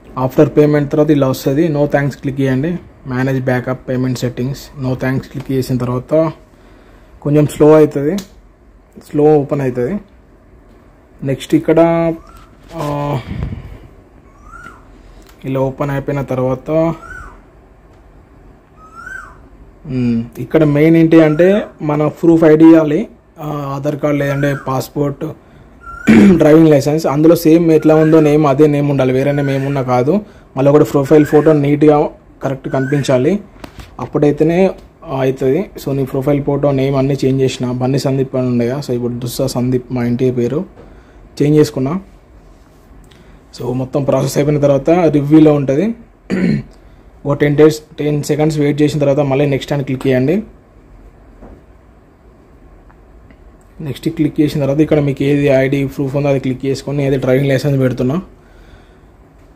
After payment తర్వాత ఇలా వస్తుంది. నో థ్యాంక్స్ క్లిక్ చేయండి. Manage backup payment settings. No thanks click చేసిన తర్వాత కొంచెం స్లో అవుతుంది, స్లో ఓపెన్ అవుతుంది. నెక్స్ట్ ఇక్కడ ఇలా ఓపెన్ అయిపోయిన తర్వాత ఇక్కడ మెయిన్ ఏంటి అంటే మన ప్రూఫ్ ఐడి ఇవ్వాలి, ఆధార్ కార్డ్ లేదంటే పాస్పోర్ట్, డ్రైవింగ్ లైసెన్స్. అందులో సేమ్ ఎట్లా ఉందో నేమ్ అదే నేమ్ ఉండాలి, వేరే నేమ్ ఏమున్నా కాదు. మళ్ళీ ఒకటి ప్రొఫైల్ ఫోటో నీట్గా కరెక్ట్ కనిపించాలి, అప్పుడైతేనే అవుతుంది. సో నీ ప్రొఫైల్ ఫోటో నేమ్ అన్నీ చేంజ్ చేసిన. బన్నీ సందీప్ అని ఉండేగా, సో ఇప్పుడు దుస్సా సందీప్ మా ఇంటి పేరు చేంజ్ చేసుకున్నా. సో మొత్తం ప్రాసెస్ అయిపోయిన తర్వాత రివ్యూలో ఉంటుంది. ఓ 10 సెకండ్స్ వెయిట్ చేసిన తర్వాత మళ్ళీ నెక్స్ట్ అని క్లిక్ చేయండి. నెక్స్ట్ క్లిక్ చేసిన తర్వాత ఇక్కడ మీకు ఏది ఐడి ప్రూఫ్ ఉందో అది క్లిక్ చేసుకొని, ఏది డ్రైవింగ్ లైసెన్స్ పెడుతున్నా.